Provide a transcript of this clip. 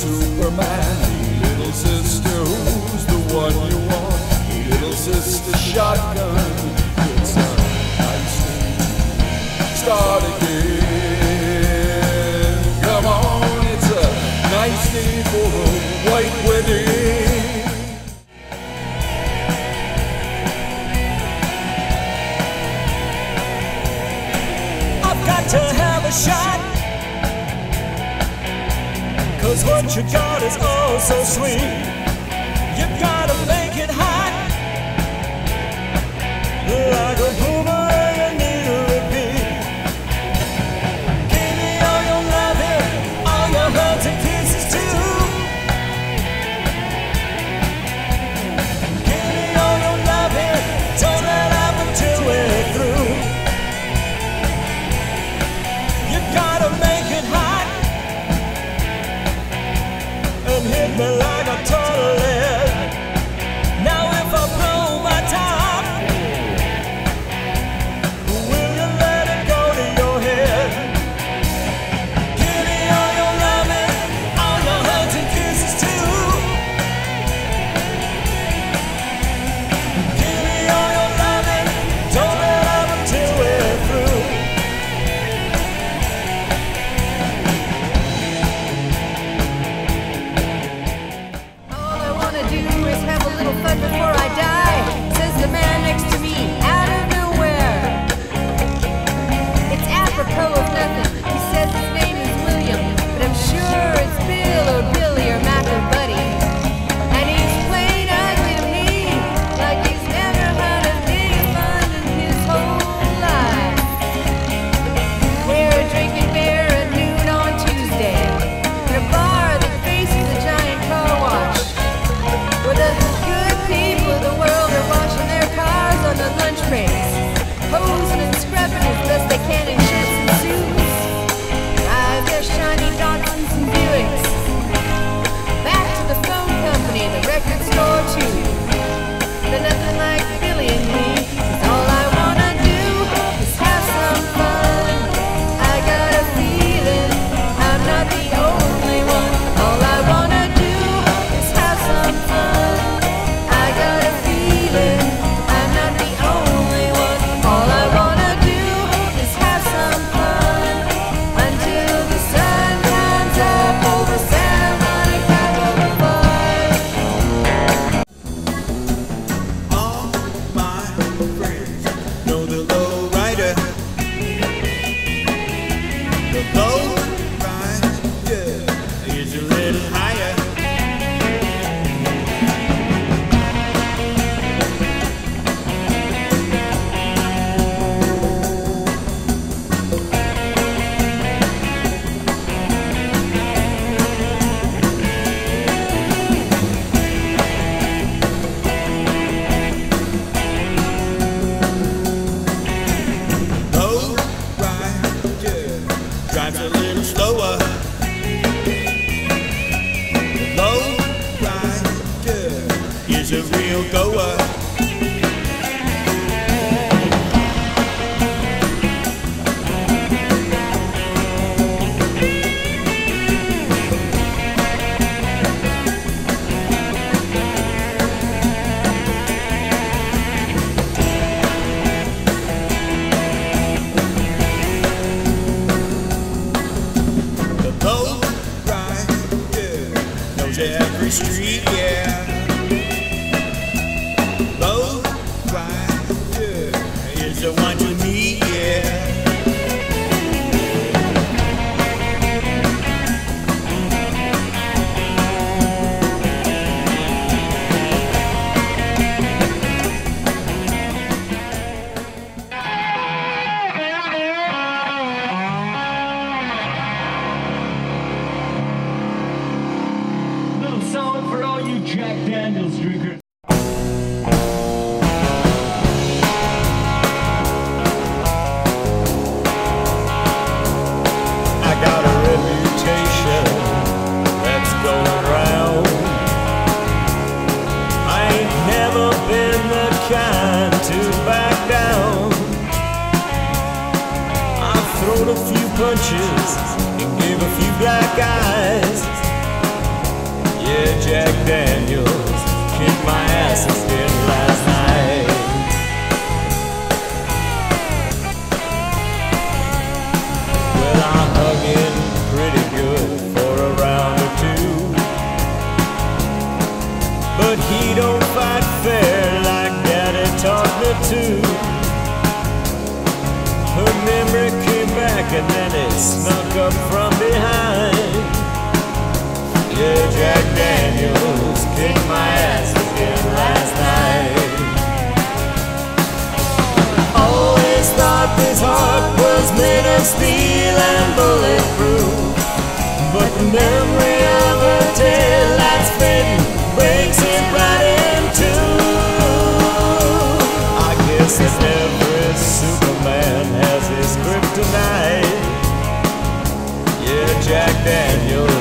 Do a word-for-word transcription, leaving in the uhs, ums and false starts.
Superman. Little sister, who's the one you want? Little sister, shotgun. It's a nice thing. Start again. Come on, it's a nice day for a white wedding. I've got to have a shot, 'cause what you got is oh so sweet. You gotta make it hot, like a boomerang and need a repeat. Give me all your loving, all your hugs and kisses too. Give me all your loving, don't let up until we're through. You gotta make it hot and hit me like a ton of lead. Now if I blow my top, will you let it go to your head? Give me all your loving, all your hugs and kisses too. Give me all your loving, don't let up until we're through. All I wanna do is have a little fun before I die, says the man next to me, out of nowhere. It's apropos of nothing. He says his name is William, but I'm sure it's Bill or Billy or Mac or Buddy. And he's plain ugly to me, like he's never had a day of fun in his whole life. We're drinking beer at noon on Tuesday, in a bar that faces a giant car wash, where the good people of the world are washing their cars on the lunch breaks, posing and scrubbing as best they can in shirts and suits. Drive their shiny Datsuns and Buicks back to the phone company and the record store too. But nothing like Billy and me, 'cause all I wanna do is have some fun. I got a feeling I'm not the only one. All I wanna do is have some fun. I got a feeling I'm not the only one. All I wanna do is have some fun until the sun comes up over Santa Monica Boulevard. All my friends know the low rider. The low rider is a little higher. Low rider drives a little slower. The low rider is a real goer. The low rider knows every street, yeah. Low rider is the one to meet, yeah. Little song for all you Jack Daniels drinkers. I got a reputation that's going round. I ain't never been the kind to back down. I've thrown a few punches and gave a few black eyes, Yeah, Jack Daniels kicked my ass again last night. Well, I hung in pretty good for a round or two, but he don't fight fair like Daddy taught me to. Her memory came back and then it snuck up from behind. Yeah, Jack Daniels kicked my ass again last night. Always thought this heart was made of steel and bulletproof, but the memory of her tale that's fading breaks it right in two. I guess that every Superman has his kryptonite. Yeah, Jack Daniels